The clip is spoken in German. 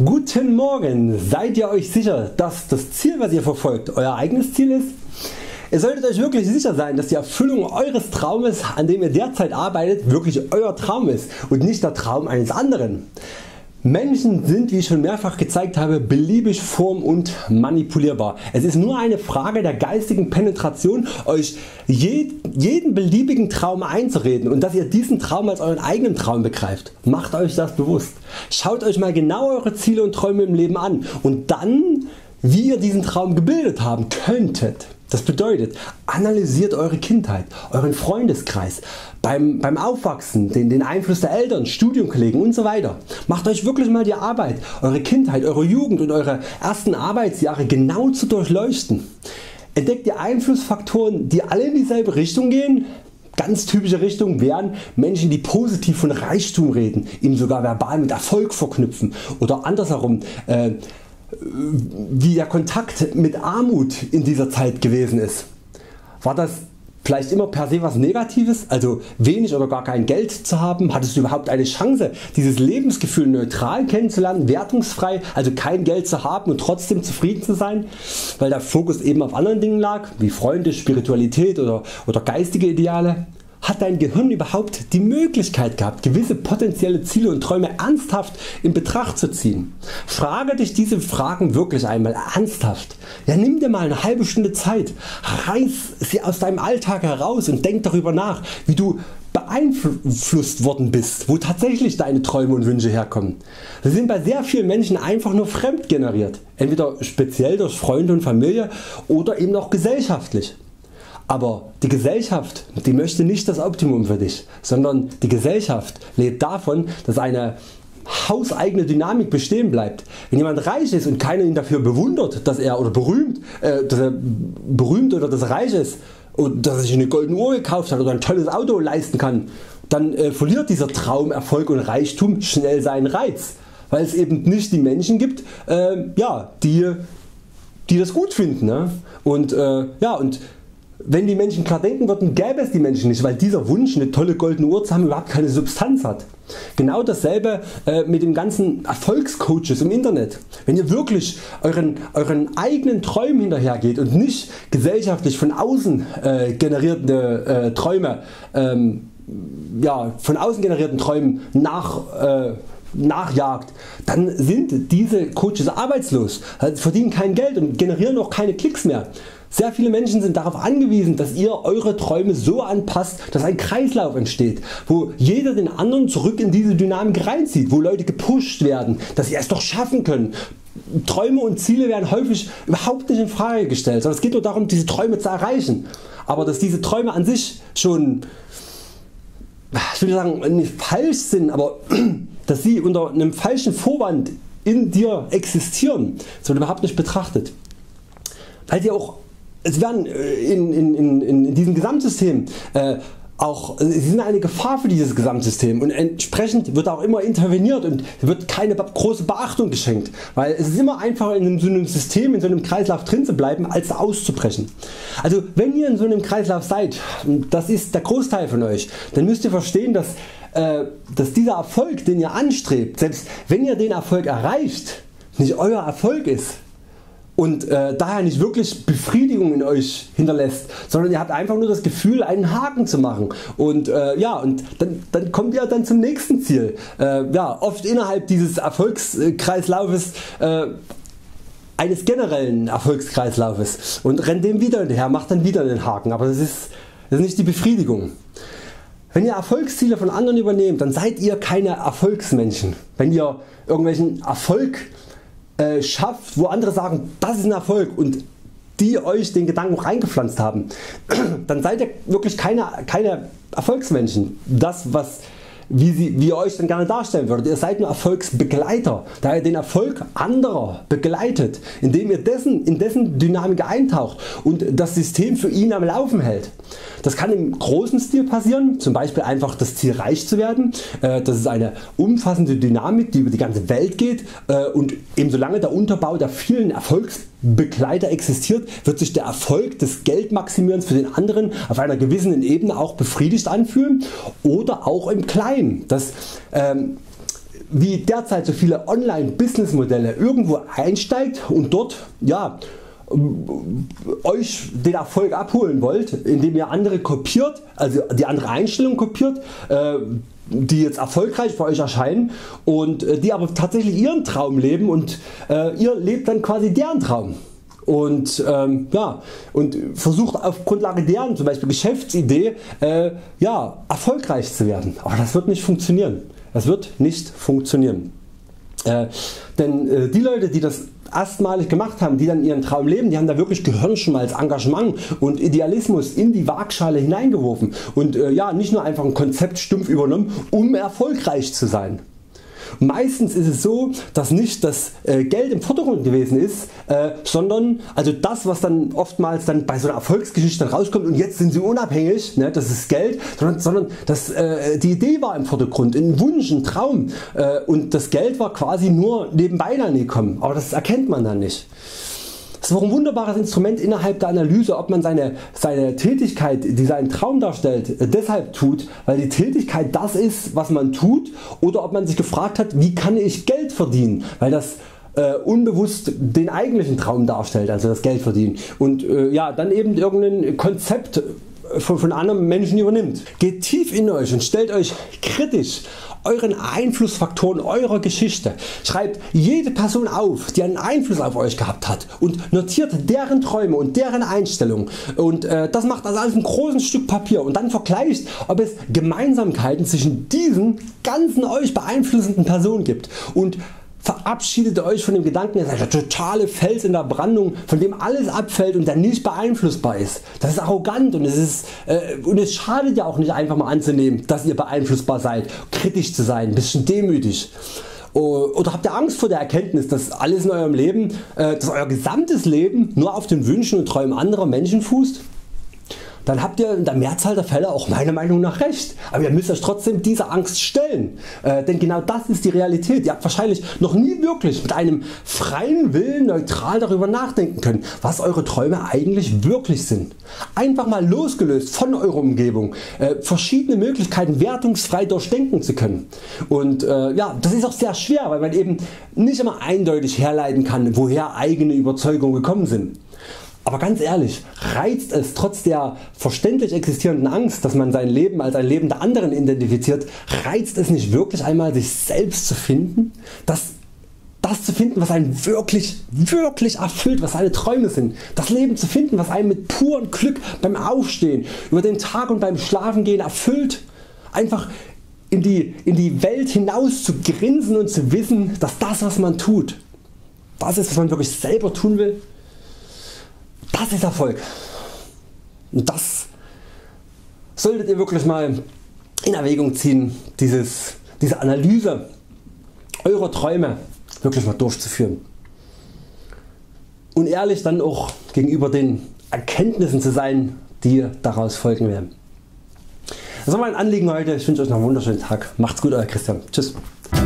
Guten Morgen! Seid ihr euch sicher, dass das Ziel, was ihr verfolgt, euer eigenes Ziel ist? Ihr solltet euch wirklich sicher sein, dass die Erfüllung eures Traumes, an dem ihr derzeit arbeitet, wirklich euer Traum ist und nicht der Traum eines anderen. Menschen sind, wie ich schon mehrfach gezeigt habe, beliebig form- und manipulierbar. Es ist nur eine Frage der geistigen Penetration, euch jeden beliebigen Traum einzureden und dass ihr diesen Traum als euren eigenen Traum begreift. Macht euch das bewusst. Schaut euch mal genau eure Ziele und Träume im Leben an und dann, wie ihr diesen Traum gebildet haben könntet. Das bedeutet, analysiert eure Kindheit, euren Freundeskreis, beim Aufwachsen, den Einfluss der Eltern, Studienkollegen usw. Macht euch wirklich mal die Arbeit, eure Kindheit, eure Jugend und eure ersten Arbeitsjahre genau zu durchleuchten. Entdeckt die Einflussfaktoren, die alle in dieselbe Richtung gehen. Ganz typische Richtung wären Menschen, die positiv von Reichtum reden, ihn sogar verbal mit Erfolg verknüpfen oder andersherum wie der Kontakt mit Armut in dieser Zeit gewesen ist. War das vielleicht immer per se was Negatives, also wenig oder gar kein Geld zu haben? Hattest du überhaupt eine Chance, dieses Lebensgefühl neutral kennenzulernen, wertungsfrei, also kein Geld zu haben und trotzdem zufrieden zu sein, weil der Fokus eben auf anderen Dingen lag, wie Freunde, Spiritualität oder geistige Ideale? Hat dein Gehirn überhaupt die Möglichkeit gehabt, gewisse potenzielle Ziele und Träume ernsthaft in Betracht zu ziehen? Frage dich diese Fragen wirklich einmal ernsthaft. Ja, nimm dir mal eine halbe Stunde Zeit, reiß sie aus deinem Alltag heraus und denk darüber nach, wie du beeinflusst worden bist, wo tatsächlich deine Träume und Wünsche herkommen. Sie sind bei sehr vielen Menschen einfach nur fremd generiert, entweder speziell durch Freunde und Familie oder eben auch gesellschaftlich. Aber die Gesellschaft, die möchte nicht das Optimum für dich, sondern die Gesellschaft lebt davon, dass eine hauseigene Dynamik bestehen bleibt. Wenn jemand reich ist und keiner ihn dafür bewundert, dass er berühmt oder dass er reich ist und dass er sich eine goldene Uhr gekauft hat oder ein tolles Auto leisten kann, dann verliert dieser Traum, Erfolg und Reichtum schnell seinen Reiz, weil es eben nicht die Menschen gibt, die das gut finden. Ne? Und wenn die Menschen klar denken würden, gäbe es die Menschen nicht, weil dieser Wunsch, eine tolle goldene Uhr zu haben, überhaupt keine Substanz hat. Genau dasselbe mit den ganzen Erfolgscoaches im Internet. Wenn ihr wirklich euren eigenen Träumen hinterhergeht und nicht gesellschaftlich von außen generierten Träumen nachjagt, dann sind diese Coaches arbeitslos, verdienen kein Geld und generieren auch keine Klicks mehr. Sehr viele Menschen sind darauf angewiesen, dass ihr eure Träume so anpasst, dass ein Kreislauf entsteht, wo jeder den anderen zurück in diese Dynamik reinzieht, wo Leute gepusht werden, dass sie es doch schaffen können. Träume und Ziele werden häufig überhaupt nicht in Frage gestellt, sondern es geht nur darum, diese Träume zu erreichen. Aber dass diese Träume an sich schon, ich will sagen, nicht falsch sind, aber dass sie unter einem falschen Vorwand in dir existieren, das wird überhaupt nicht betrachtet. Weil sie auch, es werden in diesem Gesamtsystem sie sind eine Gefahr für dieses Gesamtsystem und entsprechend wird auch immer interveniert und wird keine große Beachtung geschenkt, weil es ist immer einfacher in so einem System, in so einem Kreislauf drin zu bleiben, als auszubrechen. Also wenn ihr in so einem Kreislauf seid, das ist der Großteil von euch, dann müsst ihr verstehen, dass dieser Erfolg, den ihr anstrebt, selbst wenn ihr den Erfolg erreicht, nicht euer Erfolg ist und daher nicht wirklich Befriedigung in euch hinterlässt, sondern ihr habt einfach nur das Gefühl, einen Haken zu machen und dann kommt ihr dann zum nächsten Ziel, oft innerhalb dieses Erfolgskreislaufes, eines generellen Erfolgskreislaufes, und rennt dem wieder hinterher, macht dann wieder den Haken, aber das ist nicht die Befriedigung. Wenn ihr Erfolgsziele von anderen übernehmt, dann seid ihr keine Erfolgsmenschen. Wenn ihr irgendwelchen Erfolg schafft, wo andere sagen, das ist ein Erfolg, und die euch den Gedanken reingepflanzt haben, dann seid ihr wirklich keine Erfolgsmenschen. Wie ihr euch dann gerne darstellen würdet. Ihr seid nur Erfolgsbegleiter, da ihr den Erfolg anderer begleitet, indem ihr in dessen Dynamik eintaucht und das System für ihn am Laufen hält. Das kann im großen Stil passieren, zum Beispiel einfach das Ziel, reich zu werden. Das ist eine umfassende Dynamik, die über die ganze Welt geht, und eben solange der Unterbau der vielen Erfolgsbegleiter existiert, wird sich der Erfolg des Geldmaximierens für den anderen auf einer gewissen Ebene auch befriedigt anfühlen, oder auch im Kleinen. wie derzeit so viele Online-Business-Modelle irgendwo einsteigt und dort euch den Erfolg abholen wollt, indem ihr andere kopiert, also die andere Einstellung kopiert, die jetzt erfolgreich bei euch erscheinen und die aber tatsächlich ihren Traum leben und ihr lebt dann quasi deren Traum. Und, und versucht auf Grundlage deren zum Beispiel Geschäftsidee erfolgreich zu werden. Aber das wird nicht funktionieren. Das wird nicht funktionieren. Denn die Leute, die das erstmalig gemacht haben, die dann ihren Traum leben, die haben da wirklich Gehirnschmalz, Engagement und Idealismus in die Waagschale hineingeworfen und nicht nur einfach ein Konzept stumpf übernommen, um erfolgreich zu sein. Meistens ist es so, dass nicht das Geld im Vordergrund gewesen ist, sondern also das, was dann oftmals dann bei so einer Erfolgsgeschichte dann rauskommt und jetzt sind sie unabhängig, ne, das ist Geld, sondern die Idee war im Vordergrund, ein Wunsch, ein Traum und das Geld war quasi nur nebenbei dann gekommen, aber das erkennt man dann nicht. Das ist auch ein wunderbares Instrument innerhalb der Analyse, ob man seine Tätigkeit, die seinen Traum darstellt, deshalb tut, weil die Tätigkeit das ist, was man tut, oder ob man sich gefragt hat, wie kann ich Geld verdienen, weil das unbewusst den eigentlichen Traum darstellt, also das Geld verdienen, und dann eben irgendein Konzept von anderen Menschen übernimmt. Geht tief in euch und stellt euch kritisch euren Einflussfaktoren eurer Geschichte. Schreibt jede Person auf, die einen Einfluss auf euch gehabt hat und notiert deren Träume und deren Einstellungen, und das macht also alles ein großes Stück Papier und dann vergleicht, ob es Gemeinsamkeiten zwischen diesen ganzen euch beeinflussenden Personen gibt, und verabschiedet Euch von dem Gedanken, ihr seid der totale Fels in der Brandung, von dem alles abfällt und der nicht beeinflussbar ist. Das ist arrogant und es schadet ja auch nicht, einfach mal anzunehmen, dass ihr beeinflussbar seid, kritisch zu sein, ein bisschen demütig. Oder habt ihr Angst vor der Erkenntnis, dass alles in eurem Leben, dass euer gesamtes Leben nur auf den Wünschen und Träumen anderer Menschen fußt? Dann habt ihr in der Mehrzahl der Fälle auch meiner Meinung nach recht, aber ihr müsst Euch trotzdem dieser Angst stellen, denn genau das ist die Realität. Ihr habt wahrscheinlich noch nie wirklich mit einem freien Willen neutral darüber nachdenken können, was Eure Träume eigentlich wirklich sind. Einfach mal losgelöst von eurer Umgebung verschiedene Möglichkeiten wertungsfrei durchdenken zu können. Und das ist auch sehr schwer, weil man eben nicht immer eindeutig herleiten kann, woher eigene Überzeugungen gekommen sind. Aber ganz ehrlich, reizt es trotz der verständlich existierenden Angst, dass man sein Leben als ein Leben der anderen identifiziert, reizt es nicht wirklich einmal, sich selbst zu finden? Das zu finden, was einen wirklich erfüllt, was seine Träume sind. Das Leben zu finden, was einen mit purem Glück beim Aufstehen, über den Tag und beim Schlafengehen erfüllt. Einfach in die Welt hinaus zu grinsen und zu wissen, dass das, was man tut, das ist, was man wirklich selber tun will. Das ist Erfolg, und das solltet ihr wirklich mal in Erwägung ziehen, diese Analyse eurer Träume wirklich mal durchzuführen und ehrlich dann auch gegenüber den Erkenntnissen zu sein, die daraus folgen werden. Das war mein Anliegen heute. Ich wünsche Euch noch einen wunderschönen Tag. Macht's gut, Euer Christian. Tschüss.